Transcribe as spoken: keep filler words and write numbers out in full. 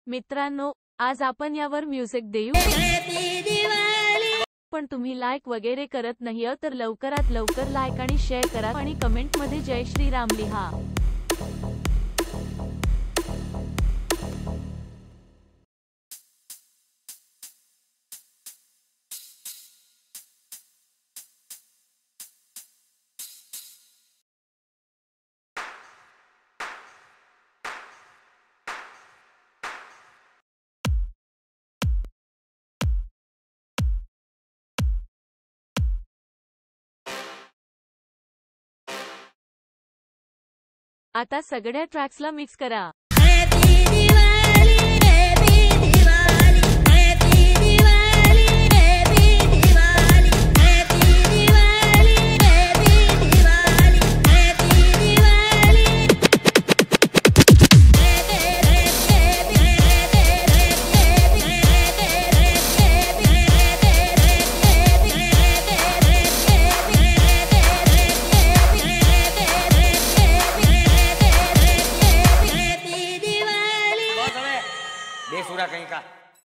मित्रांनो, आज आपण यावर म्युझिक देऊ, पण तुम्ही लाईक वगैरे करत नाही तर लवकरात लवकर लाईक आणि शेअर करा आणि कमेंट मध्ये जय श्रीराम लिहा। आता सगळ्या ट्रॅक्सला मिक्स करा। बेसुरा कहीं का।